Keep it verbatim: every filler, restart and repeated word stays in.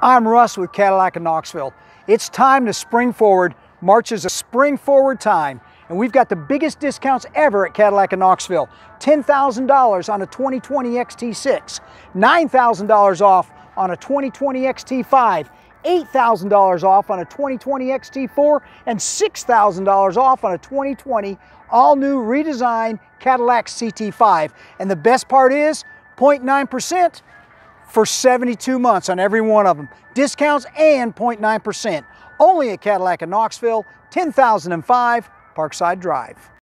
I'm Russ with Cadillac in Knoxville. It's time to spring forward. March is a spring forward time, and we've got the biggest discounts ever at Cadillac in Knoxville. ten thousand dollars on a twenty twenty X T six, nine thousand dollars off on a twenty twenty X T five, eight thousand dollars off on a twenty twenty X T four, and six thousand dollars off on a twenty twenty all-new redesigned Cadillac C T five. And the best part is zero point nine percent for seventy-two months on every one of them. Discounts and zero point nine percent. Only at Cadillac in Knoxville, ten thousand five Parkside Drive.